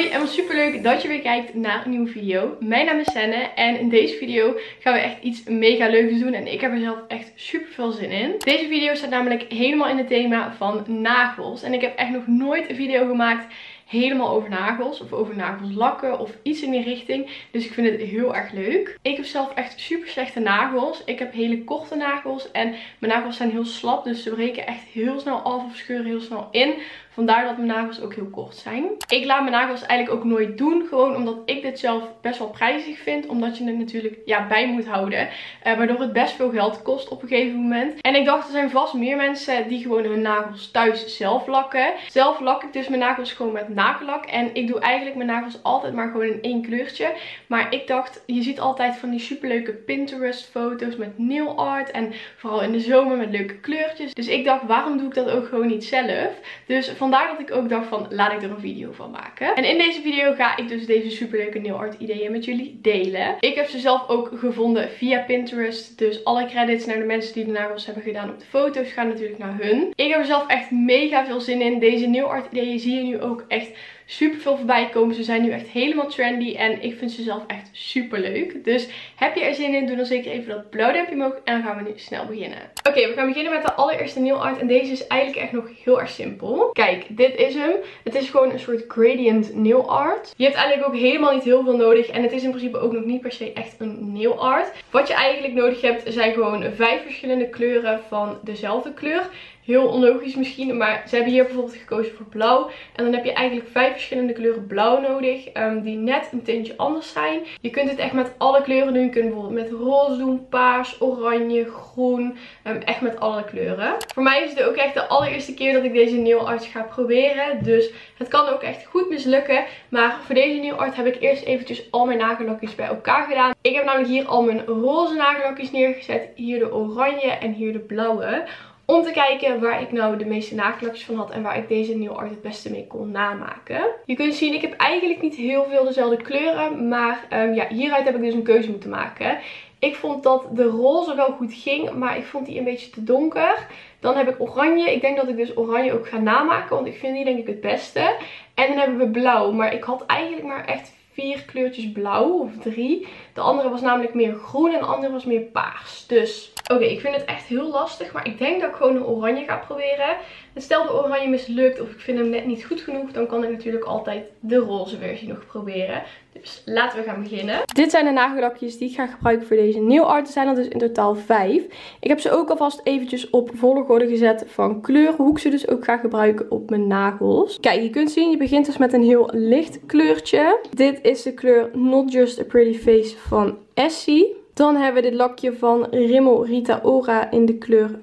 Hoi en wat super leuk dat je weer kijkt naar een nieuwe video. Mijn naam is Senne en in deze video gaan we echt iets mega leuks doen en ik heb er zelf echt super veel zin in. Deze video staat namelijk helemaal in het thema van nagels en ik heb echt nog nooit een video gemaakt helemaal over nagels of over nagels lakken of iets in die richting. Dus ik vind het heel erg leuk. Ik heb zelf echt super slechte nagels. Ik heb hele korte nagels en mijn nagels zijn heel slap, dus ze breken echt heel snel af of scheuren heel snel in. Vandaar dat mijn nagels ook heel kort zijn. Ik laat mijn nagels eigenlijk ook nooit doen. Gewoon omdat ik dit zelf best wel prijzig vind. Omdat je het natuurlijk bij moet houden. Waardoor het best veel geld kost op een gegeven moment. En ik dacht, er zijn vast meer mensen die gewoon hun nagels thuis zelf lakken. Zelf lak ik dus mijn nagels gewoon met nagellak. En ik doe eigenlijk mijn nagels altijd maar gewoon in één kleurtje. Maar ik dacht, je ziet altijd van die superleuke Pinterest foto's met nail art. En vooral in de zomer met leuke kleurtjes. Dus ik dacht, waarom doe ik dat ook gewoon niet zelf? Dus vandaar dat ik ook dacht van, laat ik er een video van maken. En in deze video ga ik dus deze superleuke nail art ideeën met jullie delen. Ik heb ze zelf ook gevonden via Pinterest. Dus alle credits naar de mensen die de nagels hebben gedaan op de foto's gaan natuurlijk naar hun. Ik heb er zelf echt mega veel zin in. Deze nail art ideeën zie je nu ook echt super veel voorbij komen. Ze zijn nu echt helemaal trendy en ik vind ze zelf echt super leuk. Dus heb je er zin in, doe dan zeker even dat blauw duimpje omhoog en dan gaan we nu snel beginnen. Oké, we gaan beginnen met de allereerste nail art en deze is eigenlijk echt nog heel erg simpel. Kijk, dit is hem. Het is gewoon een soort gradient nail art. Je hebt eigenlijk ook helemaal niet heel veel nodig en het is in principe ook nog niet per se echt een nail art. Wat je eigenlijk nodig hebt zijn gewoon 5 verschillende kleuren van dezelfde kleur. Heel onlogisch misschien, maar ze hebben hier bijvoorbeeld gekozen voor blauw. En dan heb je eigenlijk 5 verschillende kleuren blauw nodig, die net een tintje anders zijn. Je kunt het echt met alle kleuren doen. Je kunt bijvoorbeeld met roze doen, paars, oranje, groen. Echt met alle kleuren. Voor mij is het ook echt de allereerste keer dat ik deze nail art ga proberen. Dus het kan ook echt goed mislukken. Maar voor deze nail art heb ik eerst eventjes al mijn nagellakjes bij elkaar gedaan. Ik heb namelijk hier al mijn roze nagellakjes neergezet. Hier de oranje en hier de blauwe. Om te kijken waar ik nou de meeste nagellakjes van had en waar ik deze nail art het beste mee kon namaken. Je kunt zien, ik heb eigenlijk niet heel veel dezelfde kleuren. Maar hieruit heb ik dus een keuze moeten maken. Ik vond dat de roze wel goed ging, maar ik vond die een beetje te donker. Dan heb ik oranje. Ik denk dat ik dus oranje ook ga namaken, want ik vind die denk ik het beste. En dan hebben we blauw, maar ik had eigenlijk maar echt 4 kleurtjes blauw of 3. De andere was namelijk meer groen en de andere was meer paars. Dus oké, ik vind het echt heel lastig, maar ik denk dat ik gewoon een oranje ga proberen. En stel de oranje mislukt of ik vind hem net niet goed genoeg, dan kan ik natuurlijk altijd de roze versie nog proberen. Dus laten we gaan beginnen. Dit zijn de nagellakjes die ik ga gebruiken voor deze nail art. Er zijn er dus in totaal 5. Ik heb ze ook alvast eventjes op volgorde gezet van kleur. Hoe ik ze dus ook ga gebruiken op mijn nagels. Kijk, je kunt zien, je begint dus met een heel licht kleurtje. Dit is de kleur Not Just a Pretty Face van Essie. Dan hebben we dit lakje van Rimmel Rita Ora in de kleur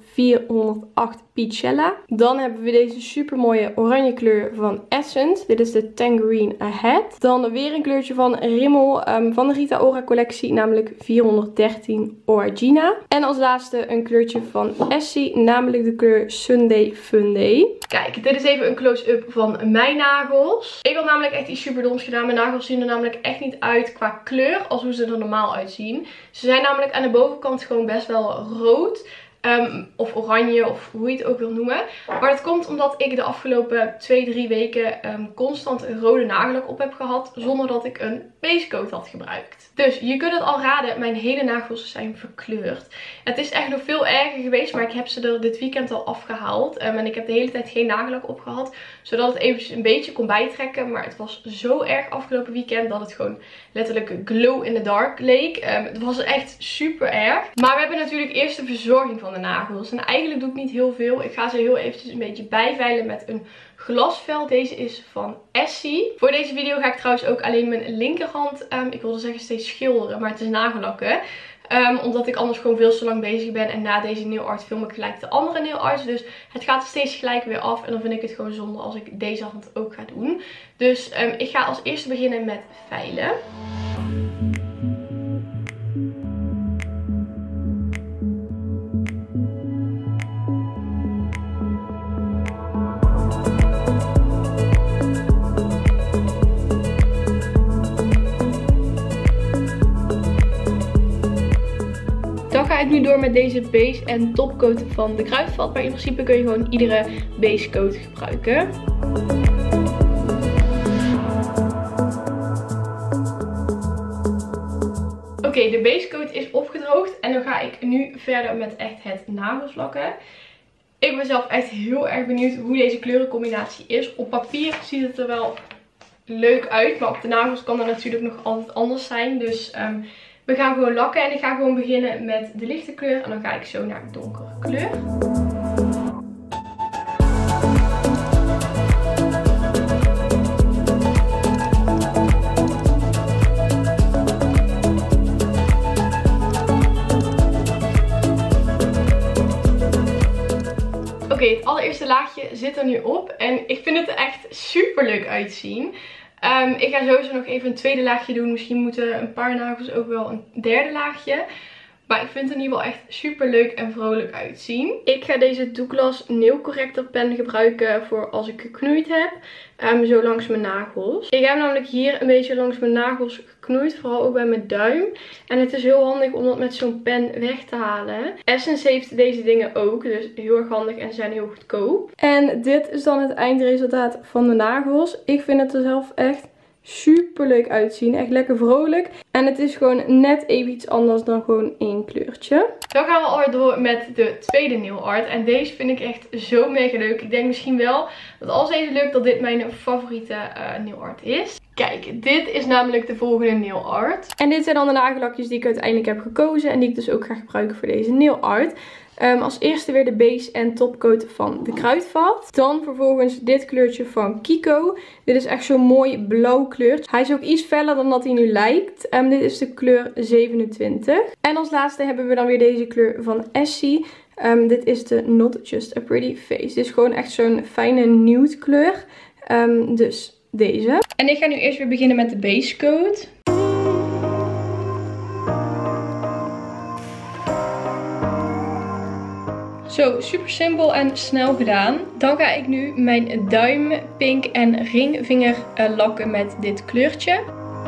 408 Peachella. Dan hebben we deze super mooie oranje kleur van Essence. Dit is de Tangerine Ahead. Dan weer een kleurtje van Rimmel van de Rita Ora collectie, namelijk 413 Orangina. En als laatste een kleurtje van Essie, namelijk de kleur Sunday Funday. Kijk, dit is even een close-up van mijn nagels. Ik had namelijk echt iets super doms gedaan. Mijn nagels zien er namelijk echt niet uit qua kleur als hoe ze er normaal uitzien. Ze zijn namelijk aan de bovenkant gewoon best wel rood. Of oranje, of hoe je het ook wil noemen. Maar dat komt omdat ik de afgelopen 2-3 weken constant een rode nagellak op heb gehad. Zonder dat ik een basecoat had gebruikt. Dus je kunt het al raden, mijn hele nagels zijn verkleurd. Het is echt nog veel erger geweest, maar ik heb ze er dit weekend al afgehaald. En ik heb de hele tijd geen nagellak op gehad. Zodat het eventjes een beetje kon bijtrekken. Maar het was zo erg afgelopen weekend dat het gewoon letterlijk glow in the dark leek. Het was echt super erg. Maar we hebben natuurlijk eerst de verzorging van de nagels. En eigenlijk doe ik niet heel veel. Ik ga ze heel eventjes een beetje bijveilen met een glasvel. Deze is van Essie. Voor deze video ga ik trouwens ook alleen mijn linkerhand, ik wilde zeggen steeds schilderen, maar het is nagellakken. Omdat ik anders gewoon veel te lang bezig ben. En na deze nail art film ik gelijk de andere nail arts. Dus het gaat steeds gelijk weer af. En dan vind ik het gewoon zonde als ik deze hand ook ga doen. Dus ik ga als eerste beginnen met veilen. Dan ga ik nu door met deze base en topcoat van de Kruidvat. Maar in principe kun je gewoon iedere basecoat gebruiken. Oké, de basecoat is opgedroogd. En dan ga ik nu verder met echt het nagelslakken. Ik ben zelf echt heel erg benieuwd hoe deze kleurencombinatie is. Op papier ziet het er wel leuk uit. Maar op de nagels kan dat natuurlijk nog altijd anders zijn. Dus we gaan gewoon lakken. En ik ga gewoon beginnen met de lichte kleur. En dan ga ik zo naar de donkere kleur. Oké, het allereerste laagje zit er nu op en ik vind het er echt super leuk uitzien. Ik ga sowieso nog even een tweede laagje doen. Misschien moeten een paar nagels ook wel een derde laagje. Maar ik vind het in ieder geval echt super leuk en vrolijk uitzien. Ik ga deze Douglas Nail Corrector pen gebruiken voor als ik geknoeid heb. Zo langs mijn nagels. Ik heb namelijk hier een beetje langs mijn nagels geknoeid. Vooral ook bij mijn duim. En het is heel handig om dat met zo'n pen weg te halen. Essence heeft deze dingen ook. Dus heel erg handig en zijn heel goedkoop. En dit is dan het eindresultaat van de nagels. Ik vind het er zelf echt super leuk uitzien. Echt lekker vrolijk. En het is gewoon net even iets anders dan gewoon één kleurtje. Dan gaan we alweer door met de tweede nail art. En deze vind ik echt zo mega leuk. Ik denk misschien wel dat als deze lukt dat dit mijn favoriete nail art is. Kijk, dit is namelijk de volgende nail art. En dit zijn dan de nagellakjes die ik uiteindelijk heb gekozen. En die ik dus ook ga gebruiken voor deze nail art. Als eerste weer de base en topcoat van de Kruidvat. Dan vervolgens dit kleurtje van Kiko. Dit is echt zo'n mooi blauw kleurtje. Hij is ook iets feller dan dat hij nu lijkt. Dit is de kleur 27. En als laatste hebben we dan weer deze kleur van Essie. Dit is de Not Just a Pretty Face. Dit is gewoon echt zo'n fijne nude kleur. Dus deze. En ik ga nu eerst weer beginnen met de base coat. Zo, super simpel en snel gedaan. Dan ga ik nu mijn duim, pink en ringvinger lakken met dit kleurtje.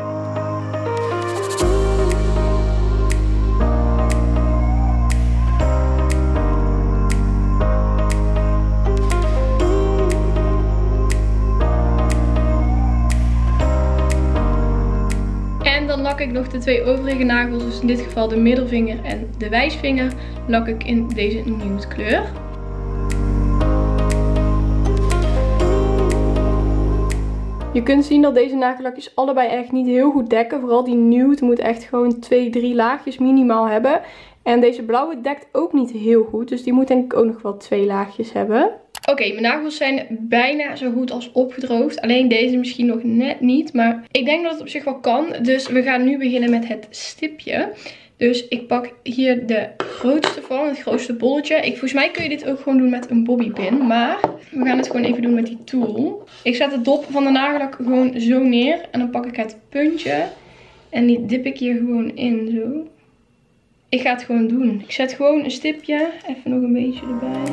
Dan lak ik nog de twee overige nagels, dus in dit geval de middelvinger en de wijsvinger, lak ik in deze nude kleur. Je kunt zien dat deze nagellakjes allebei echt niet heel goed dekken. Vooral die nude moet echt gewoon 2-3 laagjes minimaal hebben. En deze blauwe dekt ook niet heel goed, dus die moet denk ik ook nog wel 2 laagjes hebben. Oké, mijn nagels zijn bijna zo goed als opgedroogd. Alleen deze misschien nog net niet. Maar ik denk dat het op zich wel kan. Dus we gaan nu beginnen met het stipje. Dus ik pak hier de grootste van. Het grootste bolletje. Volgens mij kun je dit ook gewoon doen met een bobbypin. Maar we gaan het gewoon even doen met die tool. Ik zet de dop van de nagellak gewoon zo neer. En dan pak ik het puntje. En die dip ik hier gewoon in zo. Ik ga het gewoon doen. Ik zet gewoon een stipje. Even nog een beetje erbij.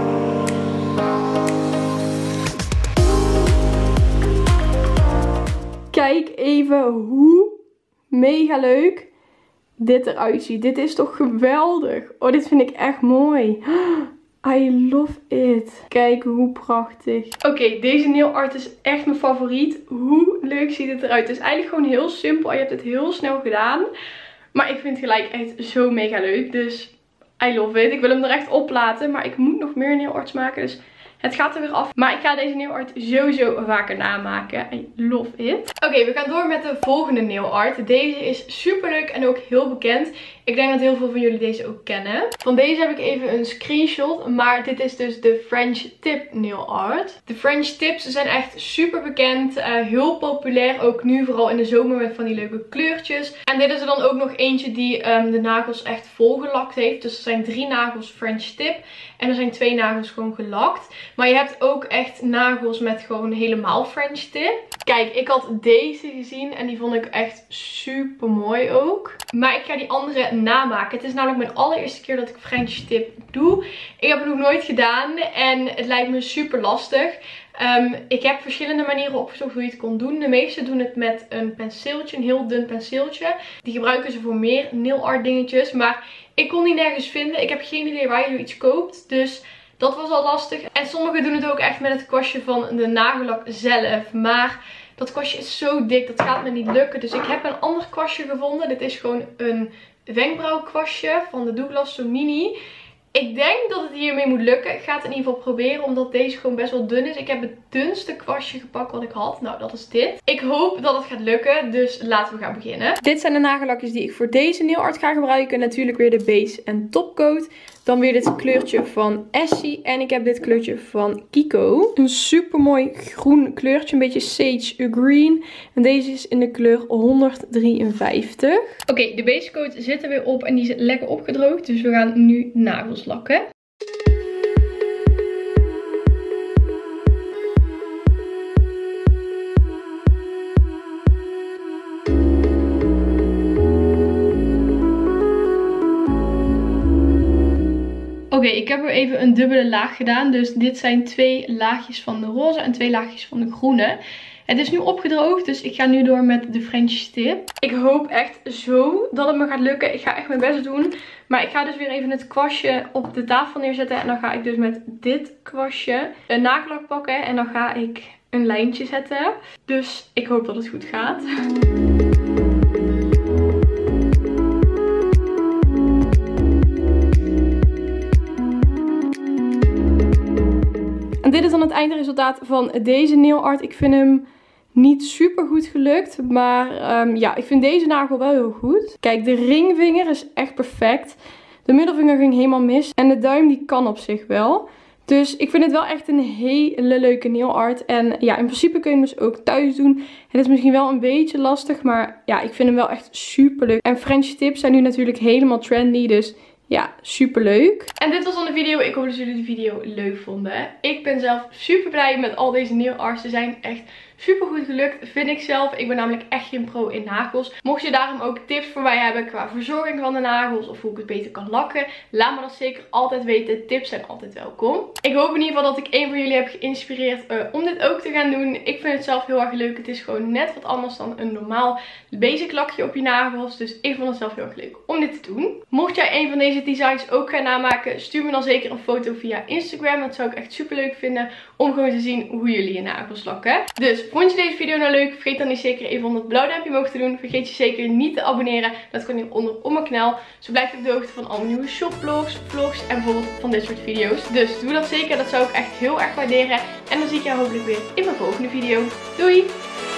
Kijk even hoe mega leuk dit eruit ziet. Dit is toch geweldig. Oh, dit vind ik echt mooi. I love it. Kijk hoe prachtig. Oké, deze nail art is echt mijn favoriet. Hoe leuk ziet het eruit. Het is eigenlijk gewoon heel simpel. Je hebt het heel snel gedaan. Maar ik vind het gelijk echt zo mega leuk. Dus I love it. Ik wil hem er echt op laten. Maar ik moet nog meer nail arts maken. Dus het gaat er weer af. Maar ik ga deze nail art sowieso vaker namaken. I love it. Oké, we gaan door met de volgende nail art. Deze is super leuk en ook heel bekend. Ik denk dat heel veel van jullie deze ook kennen. Van deze heb ik even een screenshot. Maar dit is dus de French Tip nail art. De French Tips zijn echt super bekend. Heel populair. Ook nu vooral in de zomer met van die leuke kleurtjes. En dit is er dan ook nog eentje die de nagels echt volgelakt heeft. Dus er zijn 3 nagels French Tip. En er zijn 2 nagels gewoon gelakt. Maar je hebt ook echt nagels met gewoon helemaal French Tip. Kijk, ik had deze gezien en die vond ik echt super mooi ook. Maar ik ga die andere namaken. Het is namelijk mijn allereerste keer dat ik French Tip doe. Ik heb het nog nooit gedaan en het lijkt me super lastig. Ik heb verschillende manieren opgezocht hoe je het kon doen. De meesten doen het met een penseeltje, een heel dun penseeltje. Die gebruiken ze voor meer nail art dingetjes. Maar ik kon die nergens vinden. Ik heb geen idee waar je iets koopt. Dus dat was al lastig. En sommigen doen het ook echt met het kwastje van de nagellak zelf. Maar dat kwastje is zo dik, dat gaat me niet lukken. Dus ik heb een ander kwastje gevonden. Dit is gewoon een wenkbrauwkwastje van de Douglas, zo mini. Ik denk dat het hiermee moet lukken. Ik ga het in ieder geval proberen, omdat deze gewoon best wel dun is. Ik heb het dunste kwastje gepakt wat ik had. Nou, dat is dit. Ik hoop dat het gaat lukken, dus laten we gaan beginnen. Dit zijn de nagellakjes die ik voor deze nail art ga gebruiken. Natuurlijk weer de base en topcoat. Dan weer dit kleurtje van Essie. En ik heb dit kleurtje van Kiko. Een super mooi groen kleurtje. Een beetje sage green. En deze is in de kleur 153. Oké, de base coat zit er weer op. En die is lekker opgedroogd. Dus we gaan nu nagels lakken. Oké, ik heb er even een dubbele laag gedaan. Dus dit zijn 2 laagjes van de roze en 2 laagjes van de groene. Het is nu opgedroogd, dus ik ga nu door met de French tip. Ik hoop echt zo dat het me gaat lukken. Ik ga echt mijn best doen. Maar ik ga dus weer even het kwastje op de tafel neerzetten. En dan ga ik dus met dit kwastje een nagellak pakken. En dan ga ik een lijntje zetten. Dus ik hoop dat het goed gaat. En dit is dan het eindresultaat van deze nail art. Ik vind hem niet super goed gelukt. Maar ja, ik vind deze nagel wel heel goed. Kijk, de ringvinger is echt perfect. De middelvinger ging helemaal mis. En de duim die kan op zich wel. Dus ik vind het wel echt een hele leuke nail art. En ja, in principe kun je hem dus ook thuis doen. Het is misschien wel een beetje lastig. Maar ja, ik vind hem wel echt super leuk. En French tips zijn nu natuurlijk helemaal trendy. Dus ja, super leuk. En dit was dan de video. Ik hoop dat jullie de video leuk vonden. Ik ben zelf super blij met al deze nail arts. Ze zijn echt super goed gelukt, vind ik zelf. Ik ben namelijk echt geen pro in nagels. Mocht je daarom ook tips voor mij hebben qua verzorging van de nagels of hoe ik het beter kan lakken, laat me dat zeker altijd weten. Tips zijn altijd welkom. Ik hoop in ieder geval dat ik een van jullie heb geïnspireerd om dit ook te gaan doen. Ik vind het zelf heel erg leuk. Het is gewoon net wat anders dan een normaal basic lakje op je nagels. Dus ik vond het zelf heel erg leuk om dit te doen. Mocht jij een van deze designs ook gaan namaken, stuur me dan zeker een foto via Instagram. Dat zou ik echt super leuk vinden om gewoon te zien hoe jullie je nagels lakken. Dus vond je deze video nou leuk? Vergeet dan niet zeker even onder het blauw duimpje omhoog te doen. Vergeet je zeker niet te abonneren. Dat kan hieronder op mijn kanaal. Zo blijf je op de hoogte van al mijn nieuwe shopvlogs, vlogs en bijvoorbeeld van dit soort video's. Dus doe dat zeker. Dat zou ik echt heel erg waarderen. En dan zie ik jou hopelijk weer in mijn volgende video. Doei!